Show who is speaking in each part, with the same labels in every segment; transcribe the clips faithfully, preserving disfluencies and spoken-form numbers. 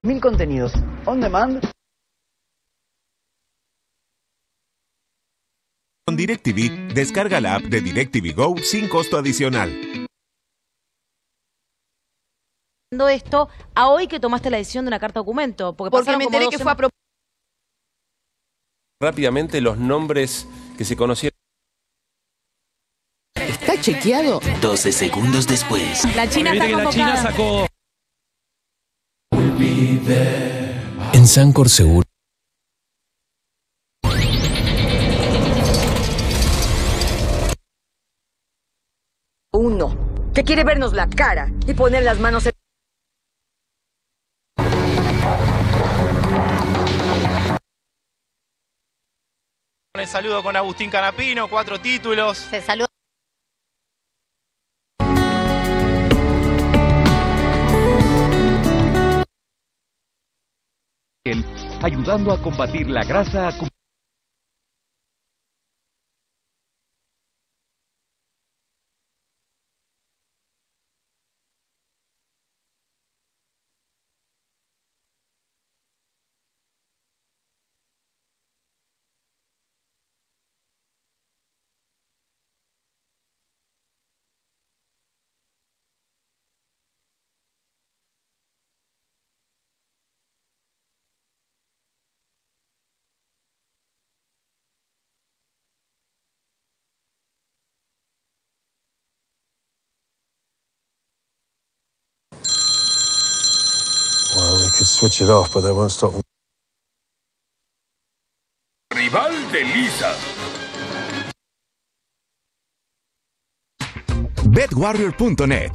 Speaker 1: Mil contenidos on demand.
Speaker 2: Con DirecTV, descarga la app de DirecTV Go sin costo adicional.
Speaker 3: Esto a hoy que tomaste la decisión de una carta documento, porque,
Speaker 4: porque me enteré que fue a propósito.
Speaker 5: Rápidamente los nombres que se conocieron.
Speaker 6: ¿Está chequeado?
Speaker 7: doce segundos después.
Speaker 4: La China está convocada.
Speaker 8: La China sacó.
Speaker 7: En Sancor Seguro.
Speaker 9: Uno, que quiere vernos la cara y poner las manos en...
Speaker 10: El saludo con Agustín Canapino, cuatro títulos.
Speaker 3: Se saluda.
Speaker 8: Ayudando a combatir la grasa.
Speaker 11: Well, we could switch it off, but they won't stop.
Speaker 12: Rival de Lisa.
Speaker 2: Bet Warrior punto net.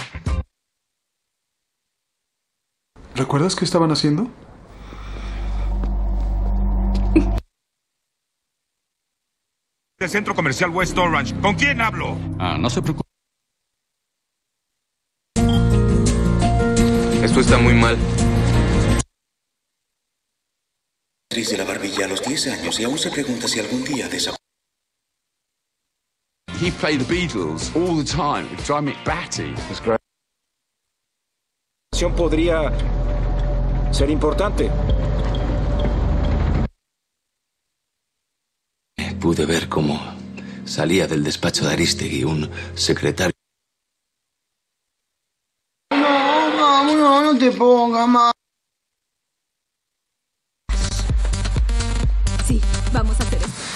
Speaker 13: ¿Recuerdas qué estaban haciendo?
Speaker 12: Del Centro Comercial West Orange. ¿Con quién hablo?
Speaker 8: Ah, no se preocupe.
Speaker 5: Esto está muy mal.
Speaker 7: Actriz de la barbilla a los diez años y aún se pregunta si algún día desaparecerá.
Speaker 14: He played the Beatles all the time with Dry Mick Batty.
Speaker 15: That's great. Podría ser importante.
Speaker 7: Pude ver cómo salía del despacho de Aristegui un secretario.
Speaker 16: No, no, no, no te pongas más.
Speaker 4: Sí, vamos a hacer esto.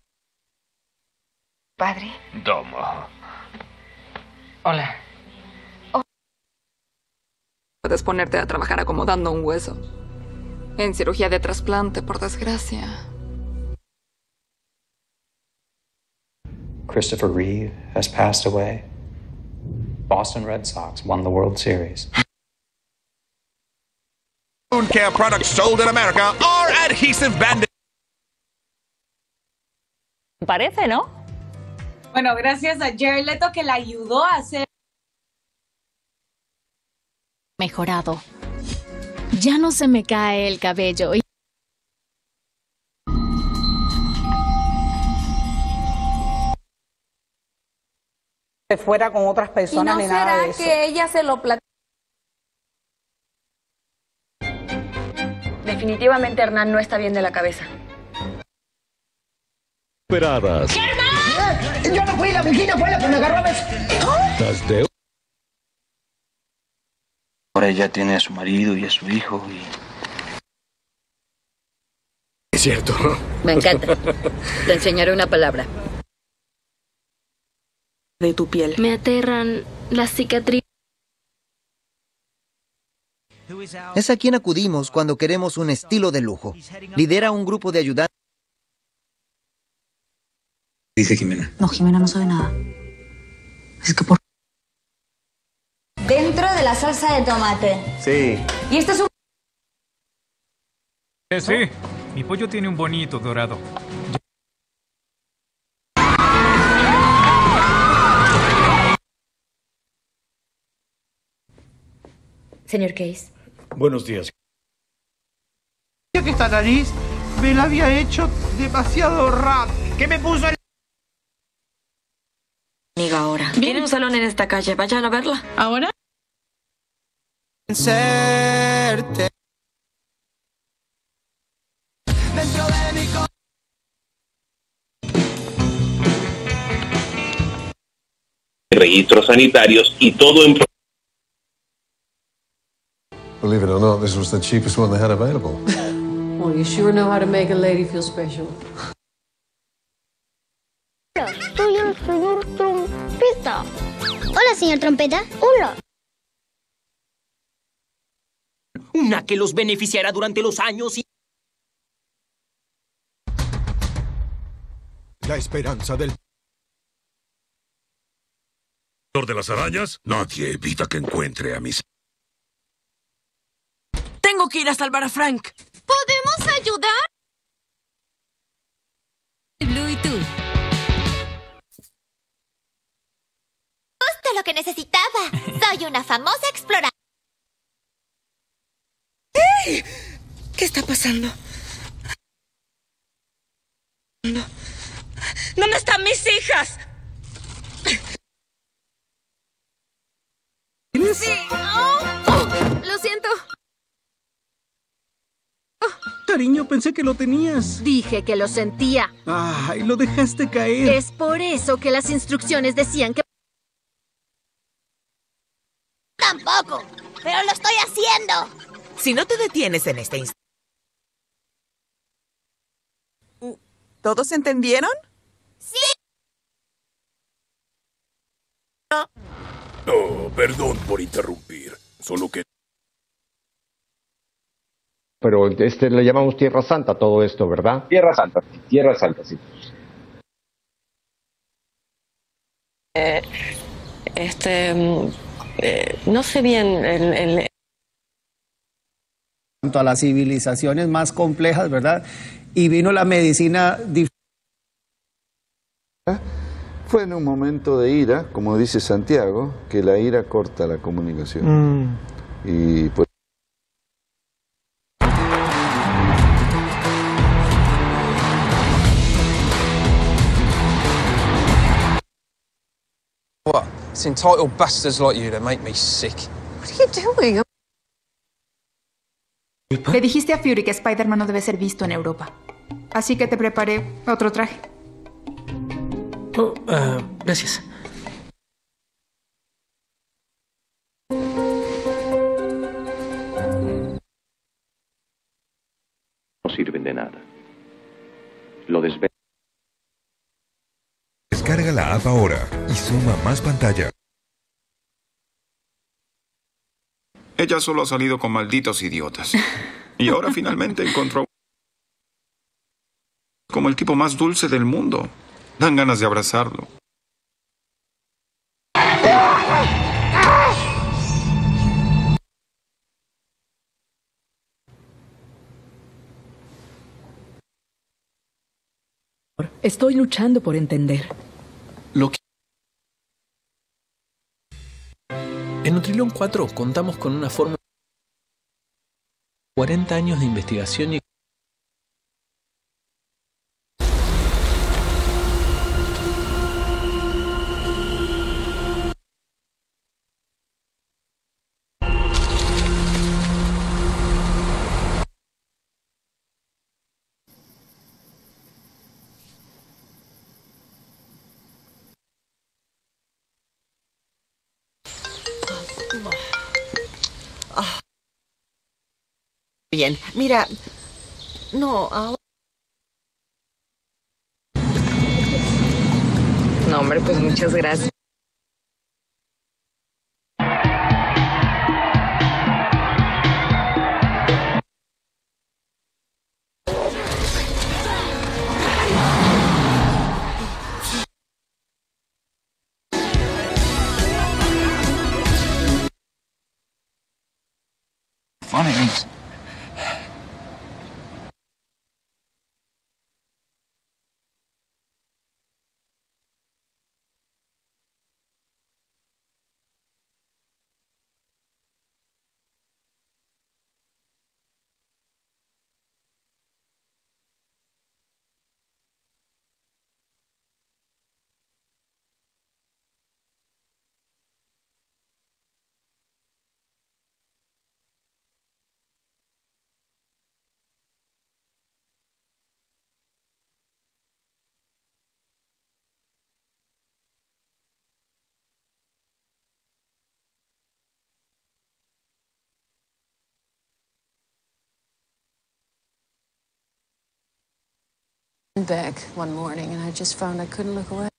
Speaker 9: Padre.
Speaker 12: Toma.
Speaker 9: Hola. Oh.
Speaker 4: Puedes ponerte a trabajar acomodando un hueso. En cirugía de trasplante, por desgracia.
Speaker 17: Christopher Reeve has passed away. Boston Red Sox won the World Series.
Speaker 12: Wound care products sold in America are adhesive bandage.
Speaker 3: Parece, ¿no?
Speaker 18: Bueno, gracias a Jared Leto que la ayudó a hacer...
Speaker 19: Mejorado. Ya no se me cae el cabello. Y...
Speaker 18: fuera con otras personas ni nada de eso.
Speaker 4: ¿Y no será que ella se lo platicó?
Speaker 9: Definitivamente Hernán no está bien de la cabeza.
Speaker 8: Esperadas.
Speaker 16: ¡Germán! Yo no fui, la vecina fue la que me agarró a veces.
Speaker 8: De...
Speaker 17: Ahora ella tiene a su marido y a su hijo y...
Speaker 15: Es cierto.
Speaker 9: Me encanta. Te enseñaré una palabra.
Speaker 4: De tu piel.
Speaker 19: Me aterran las cicatrices.
Speaker 1: Es a quien acudimos cuando queremos un estilo de lujo. Lidera un grupo de ayudantes.
Speaker 17: Dice Jimena.
Speaker 18: No, Jimena no sabe nada. Es que por...
Speaker 20: Dentro de la salsa de tomate.
Speaker 15: Sí.
Speaker 20: Y este es un...
Speaker 8: Eh, sí, mi pollo tiene un bonito dorado.
Speaker 9: Señor Case.
Speaker 15: Buenos días.
Speaker 16: Que esta nariz me la había hecho demasiado rápido. ¿Qué me puso el...
Speaker 9: Amiga ahora. Tiene un salón en esta calle. Vayan a verla.
Speaker 4: ¿Ahora?
Speaker 16: Serte.
Speaker 6: registros sanitarios y todo en...
Speaker 11: Believe it or not, this was the cheapest one they had available.
Speaker 21: Well, you sure know how to make a lady feel special.
Speaker 22: Soy el señor Trompeta. Hola, señor Trompeta. Hola.
Speaker 23: Una que los beneficiará durante los años y...
Speaker 24: La esperanza del...
Speaker 12: de las arañas, nadie evita que encuentre a mis...
Speaker 25: Tengo que ir a salvar a Frank.
Speaker 26: ¿Podemos ayudar?
Speaker 27: Blue y tú.
Speaker 26: Justo lo que necesitaba. Soy una famosa exploradora.
Speaker 9: ¡Hey! ¿Qué está pasando? No. ¿Dónde están mis hijas?
Speaker 27: Sí. Oh, oh, lo siento.
Speaker 16: Cariño, pensé que lo tenías.
Speaker 27: Dije que lo sentía.
Speaker 16: Ay, lo dejaste caer.
Speaker 27: Es por eso que las instrucciones decían que...
Speaker 26: Tampoco, pero lo estoy haciendo.
Speaker 28: Si no te detienes en este instante...
Speaker 29: ¿Todos entendieron?
Speaker 26: Sí.
Speaker 12: No, perdón por interrumpir. Solo que...
Speaker 30: Pero este le llamamos Tierra Santa todo esto, ¿verdad?
Speaker 31: Tierra Santa, Tierra Santa, sí.
Speaker 32: Eh, este, eh, no sé bien el, el...
Speaker 33: En cuanto a las civilizaciones más complejas, ¿verdad? Y vino la medicina diferente.
Speaker 34: Fue en un momento de ira, como dice Santiago, que la ira corta la comunicación. Mm. Y pues...
Speaker 35: What? It's entitled bastards like you that make me sick.
Speaker 36: What are you doing? Le dijiste a Fury que Spider-Man no debe ser visto en Europa. Así que te preparé otro traje.
Speaker 35: Oh, uh, gracias.
Speaker 7: No sirven de nada. Lo desve...
Speaker 2: Descarga la app ahora y suma más pantalla.
Speaker 12: Ella solo ha salido con malditos idiotas. Y ahora finalmente encontró... como el tipo más dulce del mundo. Dan ganas de abrazarlo.
Speaker 37: Estoy luchando por entender.
Speaker 35: Lo que... En Nutrilon cuatro contamos con una fórmula... cuarenta años de investigación y...
Speaker 28: Bien, mira... No, ahora...
Speaker 9: No, hombre, pues muchas gracias.
Speaker 16: Funny.
Speaker 1: Back one morning and I just found I couldn't look away.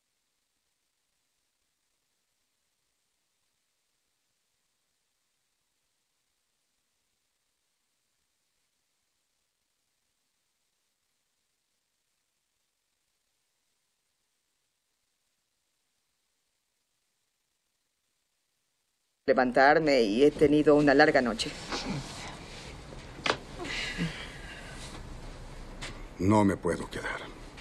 Speaker 9: Levantarme y he tenido una larga noche.
Speaker 3: No me puedo quedar.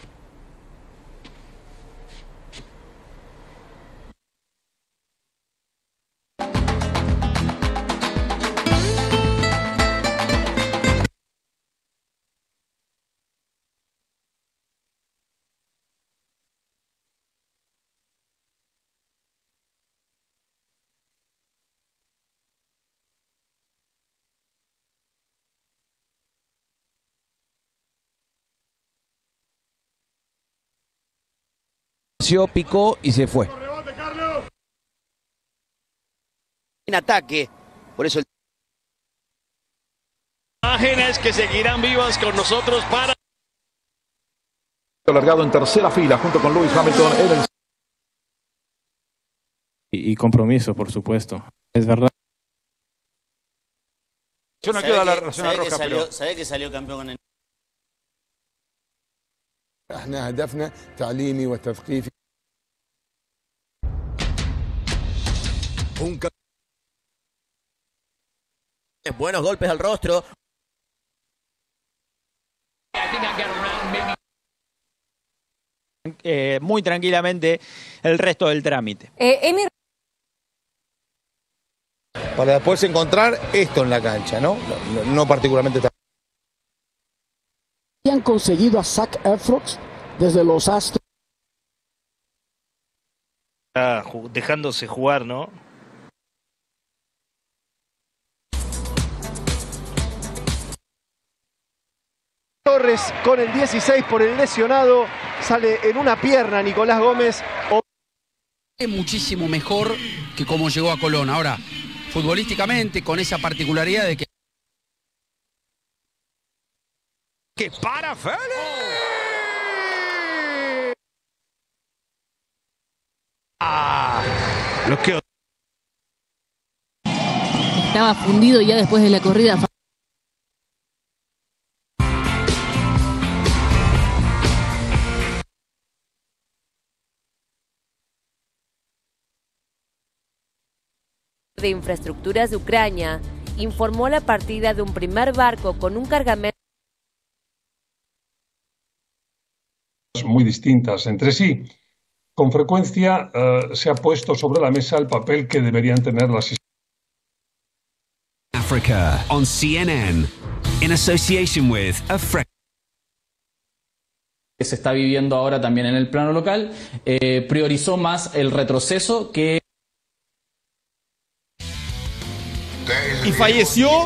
Speaker 4: Picó y se fue.
Speaker 5: En ataque, por eso el...
Speaker 6: Imágenes que seguirán vivas con nosotros para...
Speaker 8: Largado en tercera fila junto con Lewis Hamilton. En el...
Speaker 10: y, y compromiso, por supuesto. Es verdad.
Speaker 11: Yo no quiero dar la razón a Roja,
Speaker 5: salió,
Speaker 11: pero...
Speaker 5: ¿Sabe que salió campeón con el...
Speaker 3: احنا هدفنا تعليمي وتثقيفي.
Speaker 5: Un... Buenos golpes al rostro.
Speaker 13: Eh, muy tranquilamente el resto del trámite.
Speaker 14: Eh, Emi...
Speaker 11: Para después encontrar esto en la cancha, ¿no? No, no particularmente...
Speaker 15: Han conseguido a Zac Efron desde los Astros.
Speaker 11: Ah, dejándose jugar, ¿no?
Speaker 17: Torres con el dieciséis por el lesionado, sale en una pierna Nicolás Gómez.
Speaker 18: Es muchísimo mejor que como llegó a Colón. Ahora, futbolísticamente, con esa particularidad de que...
Speaker 11: ¡Que para Félix! ¡Ah! Lo que...
Speaker 27: Estaba fundido ya después de la corrida.
Speaker 19: De Infraestructuras de Ucrania informó la partida de un primer barco con un cargamento
Speaker 20: muy distintas entre sí. Con frecuencia uh, se ha puesto sobre la mesa el papel que deberían tener las
Speaker 21: Africa on C N N in association with Africa.
Speaker 24: Que se está viviendo ahora también en el plano local, eh, priorizó más el retroceso que...
Speaker 11: Y falleció.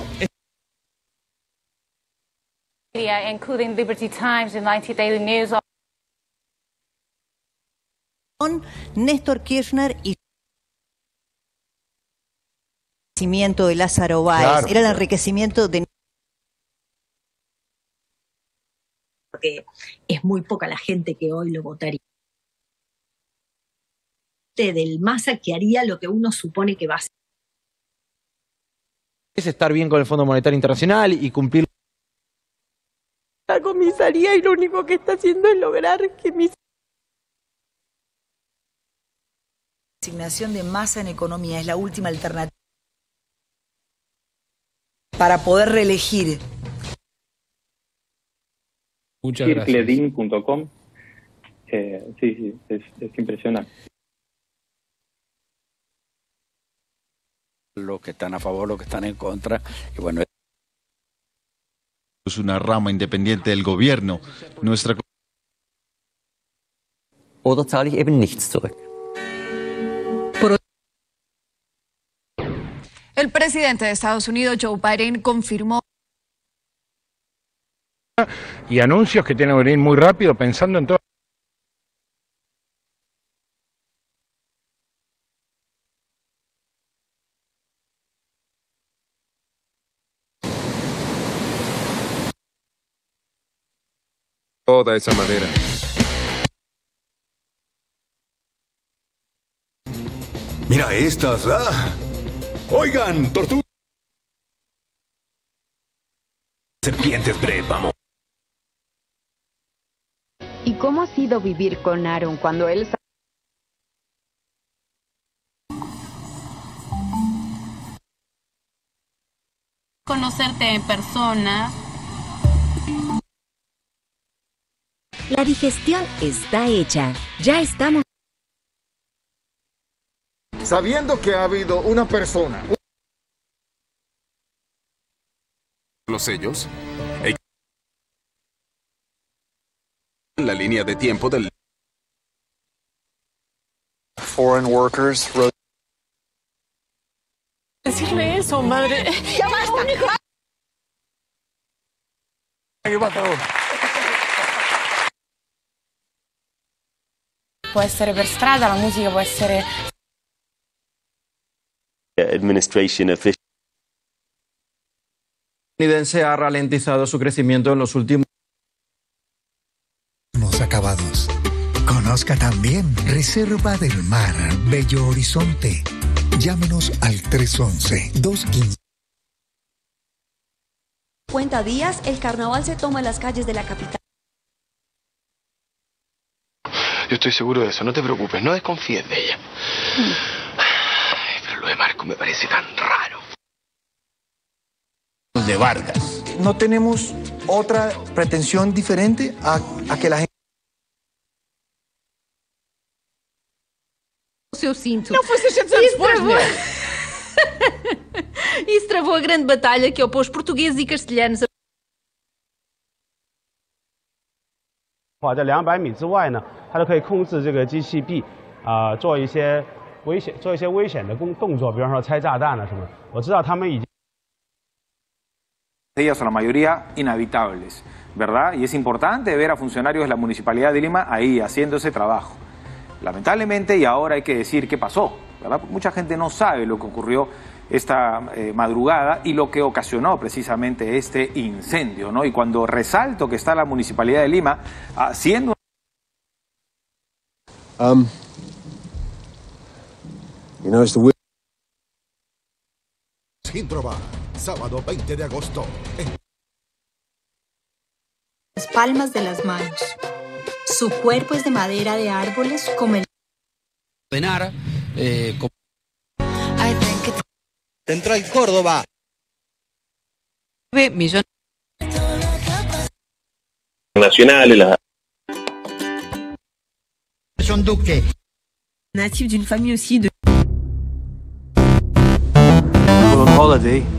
Speaker 38: Including Liberty Times, United Daily News.
Speaker 39: Néstor Kirchner y el enriquecimiento de Lázaro Báez, claro. Era el enriquecimiento de...
Speaker 40: Porque es muy poca la gente que hoy lo votaría. Del Massa que haría lo que uno supone que va a hacer.
Speaker 13: Es estar bien con el Fondo Monetario Internacional y cumplir
Speaker 41: la comisaría y lo único que está haciendo es lograr que mis...
Speaker 40: La asignación de Massa en economía es la última alternativa para poder reelegir.
Speaker 42: Muchas gracias. Kirkledin punto com. Eh, sí, sí, es, es impresionante.
Speaker 43: Los que están a favor, los que están en contra, y bueno,
Speaker 44: es una rama independiente del gobierno. Nuestra
Speaker 45: Oder zahle ich eben nichts zurück.
Speaker 46: El presidente de Estados Unidos, Joe Biden, confirmó
Speaker 11: y anuncios que tienen que venir muy rápido pensando en todo.
Speaker 1: Toda esa madera.
Speaker 2: Mira estas, ¿ah? Oigan, tortugas. Serpientes vamos.
Speaker 3: ¿Y cómo ha sido vivir con Aaron cuando él...
Speaker 4: Conocerte en persona.
Speaker 6: La digestión está hecha. Ya estamos...
Speaker 7: Sabiendo que ha habido una persona...
Speaker 44: Los sellos. La línea de tiempo del...
Speaker 8: Foreign workers...
Speaker 6: Decirle eso, madre. ¡Ya basta!
Speaker 4: Può essere per strada, la musica può essere...
Speaker 9: Administration official.
Speaker 24: estadounidense ha ralentizado su crecimiento en los últimos
Speaker 10: acabados. Conozca también Reserva del Mar, Bello Horizonte. Llámenos al tres once, dos quince.
Speaker 12: Cuenta días, el carnaval se toma en las calles de la capital.
Speaker 14: Yo estoy seguro de eso, no te preocupes, no desconfíes de ella. Ay, pero lo de Marco me parece tan raro.
Speaker 7: De Vargas. No tenemos otra pretensión diferente a, a que la gente...
Speaker 27: O seu cinto.
Speaker 6: Não foi seiscentos anos depois, né?
Speaker 27: Isso travou a grande batalha que opôs portugueses e castelhanos.
Speaker 16: 跑在两百米之外呢，它都可以控制这个机器臂啊、呃，做一些危险、做一些危险的工动作，比方说拆炸弹啊什么。我知道他们已经。
Speaker 22: Ellas son la mayoría inhabitables, ¿verdad? Y es importante ver a funcionarios de la Municipalidad de Lima ahí haciendo ese trabajo. Lamentablemente, y ahora hay que decir qué pasó, ¿verdad? Porque mucha gente no sabe lo que ocurrió esta eh, madrugada y lo que ocasionó precisamente este incendio, ¿no? Y cuando resalto que está la Municipalidad de Lima haciendo...
Speaker 9: Um, you know, it's the...
Speaker 10: Hidrobar, sábado veinte de agosto.
Speaker 40: Las palmas de las manos. Su cuerpo es de madera de árboles como el...
Speaker 18: Ordenar, eh, como...
Speaker 23: Central Córdoba.
Speaker 6: millones
Speaker 14: nationales, la...
Speaker 6: Jean Duque. Natif d'une famille aussi de...
Speaker 9: On holiday.